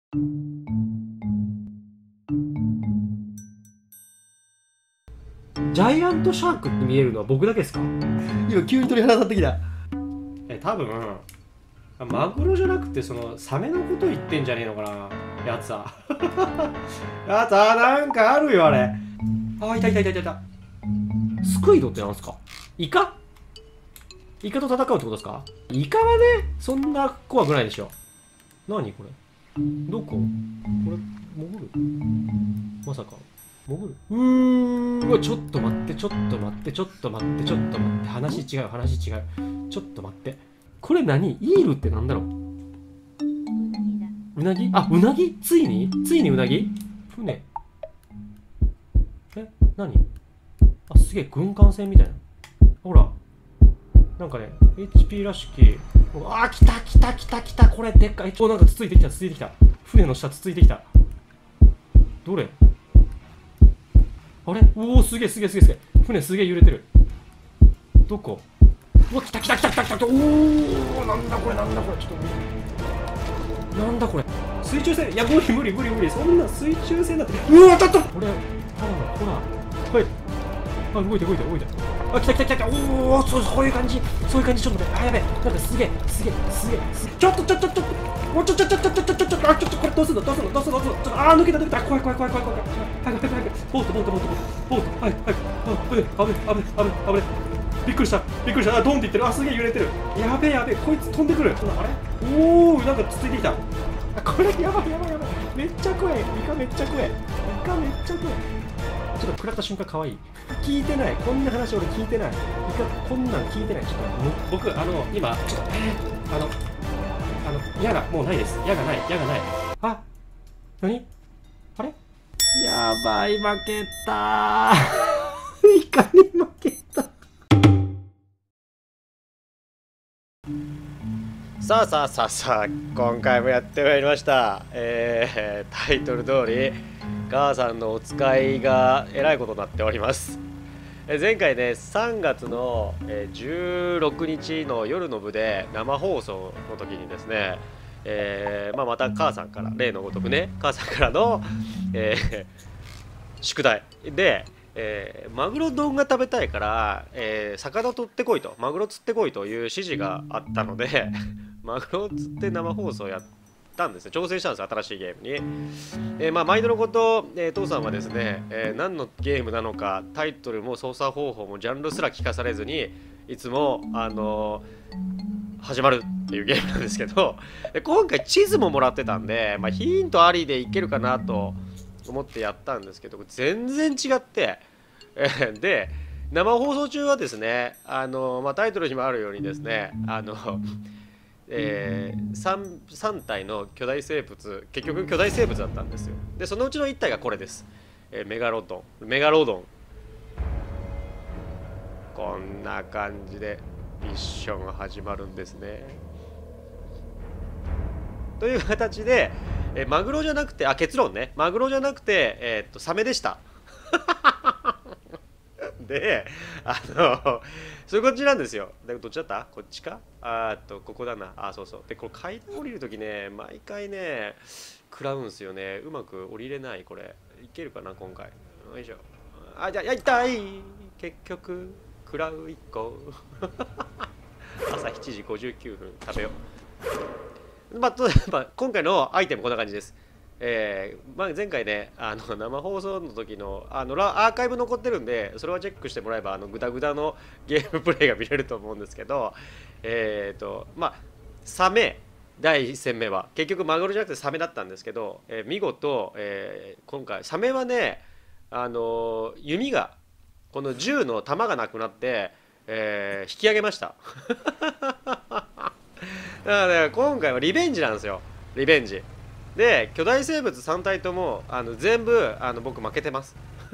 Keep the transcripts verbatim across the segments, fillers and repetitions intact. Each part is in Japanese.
ジャイアントシャークって見えるのは僕だけですか？ 今急に鳥肌立ってきた。 え、多分マグロじゃなくてそのサメのこと言ってんじゃねえのかな、やつは。やつはなんかあるよあれ。あ、いたいたいたいたいた。スクイドってなんですか？イカ？イカと戦うってことですか？イカはね、そんな怖くないでしょ。何これ、どここれ、潜る？まさか潜る？うーん、うわ、ちょっと待って、ちょっと待って、ちょっと待って、ちょっと待って、話違う、話違う。ちょっと待って。これ何？イールってなんだろう？うなぎ？あ、うなぎ？ついについにうなぎ？船。え、何？あ、すげえ、軍艦船みたいな。ほら。なんかね、エイチピー らしき。あー、来た来た来た来た。これでっかい。お、なんかつついてきた、つついてきた。船の下つついてきた。どれ？あれ？おお、すげえすげえすげえすげえ。船すげえ揺れてる。どこ？うわ、来た来た来た来た来た。おお、なんだこれなんだこれ。ちょっとなんだこれ。水中船？いや、無理無理無理無理。そんな水中船だって。うわ、ちょっとこれ、ただのほら。はい。あ、動いて動いて動いて。あ、来た来た来た来た。おお、そう、そういう感じ。そういう感じ。ちょっと待って。あ、やべえ。なんかすげえすげえすげえすげえ。ちょっとちょっとちょっと。おちょちょちょちょちょちょちょちょ。あ、ちょっとこれどうすんのどうすんのどうすんのどうすんの。ちょっと、あー、抜けた抜けた。怖い怖い怖い怖い怖い怖い。早く早く早く。ボートボートボートボート。はいはい。あ、危ね危ね危ね危ね危ね。びっくりしたびっくりした。あ、ドンっていってる。あ、すげえ揺れてる。やべえやべえ。こいつ飛んでくる。あれ？おお、なんかつついてきた。あ、これやばいやばいやばい。めっちゃ怖い。イカめっちゃ怖い。イカめっちゃ怖い。ちょっと食らった瞬間可愛い。聞いてない。こんな話俺聞いてない。イカこんなん聞いてない。ちょっと僕あの今ちょっとえー、あのあの矢がもうないです。矢がない矢がない。あ、何？あれ？やばい、負けたー。イカに負けた。 さあさあさあさあ、今回もやってまいりました。えー、タイトル通り母さんのお使いがえらいことになっております。え前回ね、さんがつのじゅうろくにちの夜の部で生放送の時にですね、えーまあ、また母さんから例のごとくね、母さんからの、えー、宿題で、えー、マグロ丼が食べたいから、えー、魚取ってこいと、マグロ釣ってこいという指示があったのでマグロを釣って生放送やったんですね。挑戦したんです、新しいゲームに。えー、まあ毎度のこと、えー、父さんはですね、えー、何のゲームなのか、タイトルも操作方法もジャンルすら聞かされずに、いつもあのー、始まるっていうゲームなんですけど、今回地図ももらってたんで、まあ、ヒントありでいけるかなと思ってやったんですけど、全然違って、えー、で生放送中はですね、あのーまあ、タイトルにもあるようにですね、あのえー、3, 3体の巨大生物、結局巨大生物だったんですよ。でそのうちのいち体がこれです、えー、メガロドンメガロドン。こんな感じでミッションが始まるんですね。という形で、えー、マグロじゃなくて、あ、結論ね、マグロじゃなくて、えー、っとサメでしたで、あのそういう感じなんですよ。でどっちだった？こっちか？あーとここだな。あ、そうそう。でこれ階段降りるときね、毎回ね食らうんすよね。うまく降りれない。これいけるかな今回。よいしょ。あ、じゃあ、やりたい。結局食らういっこ朝しちじごじゅうきゅうふん食べよう。まあ、とまあ、今回のアイテムこんな感じです。えーまあ、前回ね、あの生放送の時のあのアーカイブ残ってるんで、それはチェックしてもらえばあのグダグダのゲームプレイが見れると思うんですけど、えっとまあサメだいいっ戦目は結局マグロじゃなくてサメだったんですけど、えー見事、えー今回サメはね、あのー弓がこの銃の弾がなくなって、えー引き上げましただからね、今回はリベンジなんですよ。リベンジで巨大生物さん体ともあの全部あの僕負けてます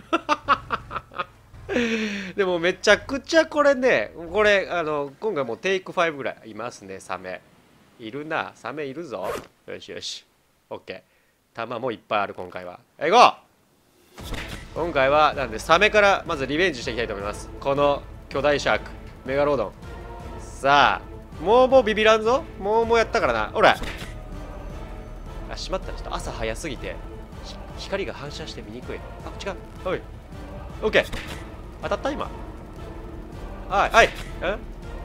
でもめちゃくちゃこれね、これあの今回もうテイクごぐらいいますね。サメいるな、サメいるぞ。よしよし OK。 弾もいっぱいある。今回はえいこう。今回はなんでサメからまずリベンジしていきたいと思います。この巨大シャークメガロドン。さあもうもうビビらんぞ。もうもうやったからな。ほらあ、しまったね。ちょっと朝早すぎて光が反射して見にくい。あ、違う。おい。オッケー。当たった今。はい、はい。え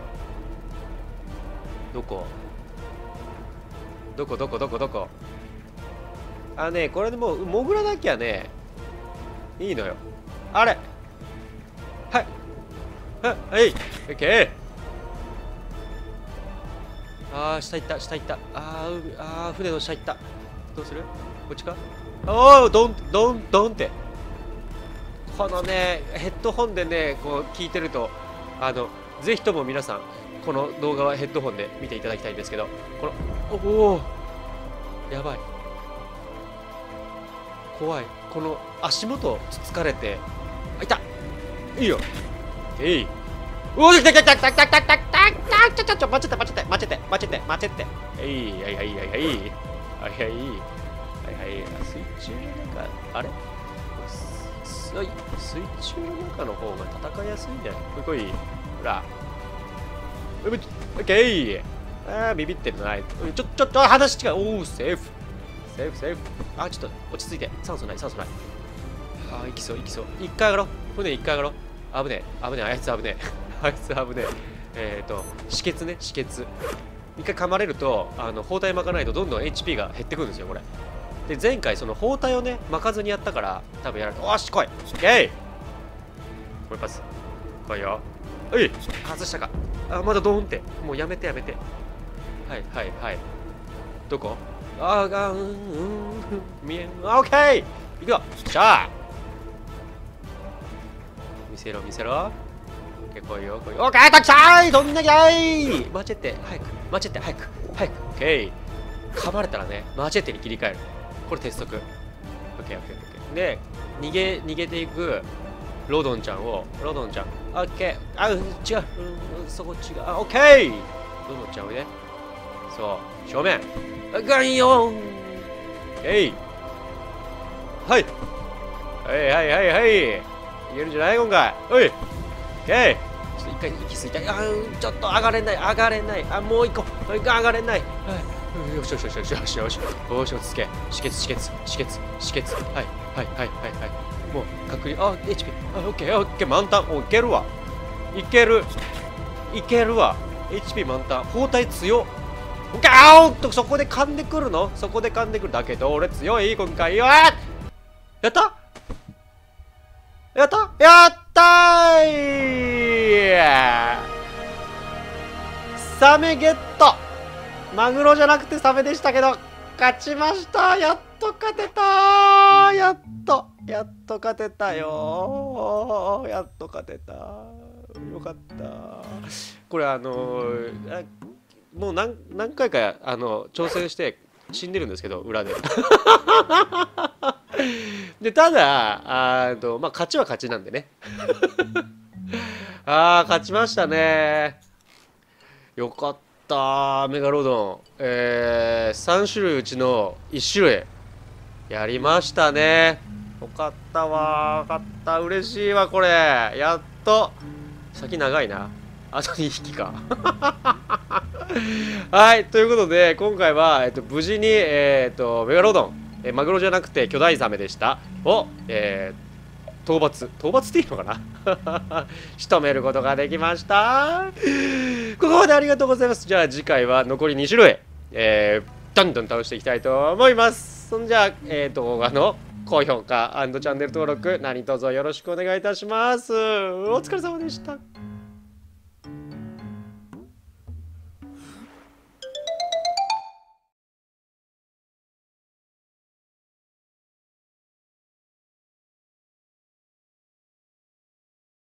どこどこどこどこどこあ、ね、これでもう潜らなきゃね、いいのよ。あれはい。はい、はい。オッケー。あー、下行った、下行った。あー、あー、船の下行った。どうするこっちか。おー、ドン、ドン、ドンって。このね、ヘッドホンでね、こう聞いてると、あの、ぜひとも皆さん、この動画はヘッドホンで見ていただきたいんですけど、この、おお、やばい。怖い。この足元つつかれて、あ、いた。いいよ。えい。おお、来た来た来た来た来た来た来た来た。ちょちょちょ、待って待って待って待って待って。えい、はいはいはいはい。はいはい。はいはい。水中の中、あれ水中の中の方が戦いやすいんじゃない？こいこい。ほら。うぶ、オッケー。あー、ビビってるな。ちょ、ちょっと話違う。おお、セーフ。セーフ、セーフ。あ、ちょっと落ち着いて。酸素ない、酸素ない。あー、行きそう、行きそう。一回上がろう。船一回上がろう。危ねえ、危ねえ、あいつ危ねえ。あいつ危ねえ。えっと、止血ね、止血。一回噛まれると、あの、包帯巻かないとどんどん エイチピー が減ってくるんですよ、これ。で、前回その包帯をね、巻かずにやったから、多分やられた。おし、来い。オッケー。これパス。来いよ。おい、外したか。あ、まだドーンって。もうやめてやめて。はいはいはい。どこ？あーが、うん、うん、見えん。オッケー。行くよ。しゃあ。見せろ見せろ。来いよ来いよ。オッケー、たくさん飛んできゃい。マチェッテ、早く。マチェッテ、早く。早く。オッケー。噛まれたらね、マチェッテに切り替える。これ鉄則。オッケーオッケーオッケー。で、逃げ、逃げていくロドンちゃんを、ロドンちゃん。オッケー。あ、違う。うん、そこ違う。あ、オッケー。ロドンちゃんをね。そう。正面。ガンヨン。えい。はい。はいはいはいはい。いけるんじゃない今回。おい。オッケー。ちょっと一回息吸いたい。あー、ちょっと上がれない。上がれない。あ、もう一個。上がれない。はい。よしよしよしよしよしよし。よし、落ち着け。止血、止血、止血、止血。はい、はい、はい、はい、はい。もう、確認。あ、エイチピー。あ、オッケー、オッケー、満タン。お、いけるわ。いける。いけるわ。エイチピー 満タン。包帯強っ。オッケー、あーっと、そこで噛んでくるの？そこで噛んでくる。だけど、俺強い、今回。やったやったやったーサメゲット。マグロじゃなくてサメでしたけど、勝ちました。やっと勝てたー。やっと、やっと勝てたよー。やっと勝てたー。よかったー。これあのー、もう 何, 何回かあの挑戦して死んでるんですけど、裏で。で、ただ、あの、まあ、勝ちは勝ちなんでね。あー、勝ちましたね。よかったー、メガロドン。えー、さん種類うちのいち種類。やりましたね。よかったわー、よかった。嬉しいわ、これ。やっと。先長いな。あとにひきか。はい、ということで、今回は、えっと、無事に、えー、っと、メガロドン、えー、マグロじゃなくて巨大ザメでした。を、えー、討伐、討伐っていいのかな仕留めることができました。ここまでありがとうございます。じゃあ次回は残りに種類、えー、どんどん倒していきたいと思います。そんじゃあ、えー、動画の高評価&チャンネル登録、何卒よろしくお願いいたします。お疲れ様でした。